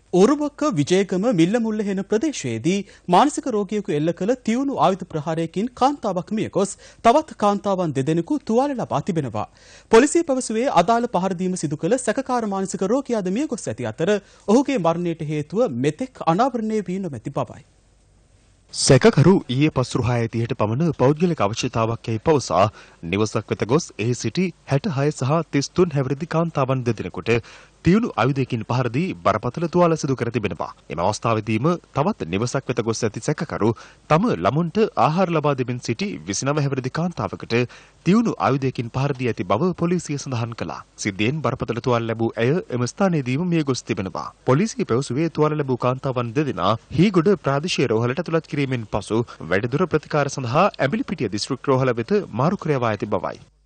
ඔරුවක්ක විජයගම මිල්ලමුල්ල හෙන ප්‍රදේශයේදී මානසික රෝගියෙකු එල්ල කළ තියුණු ආයුධ ප්‍රහාරයකින් කාන්තාවක් මිය ගොස් තවත් කාන්තාවන් දෙදෙනෙකු තුවාල ලබා තිබෙනවා. පොලිසිය පැවසුවේ අදාළ පහර දීම සිදු කළ සැකකාර මානසික රෝගියාද මිය ගොස් ඇති අතර ඔහුගේ මරණයට හේතුව මෙතෙක් අනාවරණය වී නොමැති බවයි. සැකකරු ඊයේ පස්වරු 6:30ට පමණ පෞද්ගලික අවශ්‍යතාවක් යයි පවසා නිවසක් වෙත ගොස් එහි සිටි 66 සහ 33 හැවිරිදි කාන්තාවන් දෙදෙනෙකුට තියුණු ආයුධයකින් පහර දී බරපතල තුවාල සිදු කර තිබෙනවා. එම අවස්ථාවේදීම තවත් නිවසක් වෙත ගොස් ඇති සැකකරු තම ළමුන්ට ආහාර ලබා දෙමින් සිටි 29 හැවිරිදි කාන්තාවකට තියුණු ආයුධයකින් පහර දී ඇති බව පොලිසිය සඳහන් කළා. සිද්ධියෙන් බරපතල තුවාල ලැබූ ඇය එම ස්ථානයේදීම මිය ගොස් තිබෙනවා. පොලිසිය පැවසුවේ තුවාල ලැබූ කාන්තාවන් දෙදෙනා හීගොඩ ප්‍රාදේශීය රෝහලට ඇතුළත් කිරීමෙන් පසු වැඩිදුර ප්‍රතිකාර සඳහා ඇඹිලිපිටිය දිස්ත්‍රික් රෝහල වෙත මාරු කර යවා ඇති බවයි.